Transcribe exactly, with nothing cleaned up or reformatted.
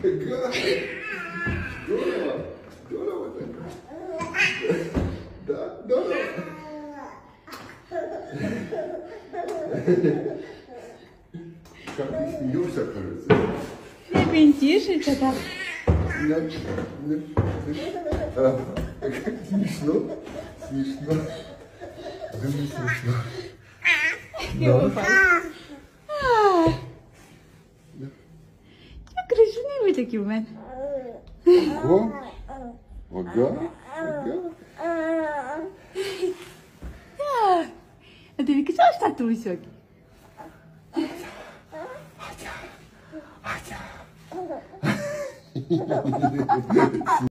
Ага. Здорово. Здорово так. Да, здорово. Как ты смеешься, кажется. Як він тішиться, так. А, смешно, смешно. Да не смешно. Да. Як крижниві такі в мене. Ага, ага, ага. А ти казав, що тату високий? Атя, Атя.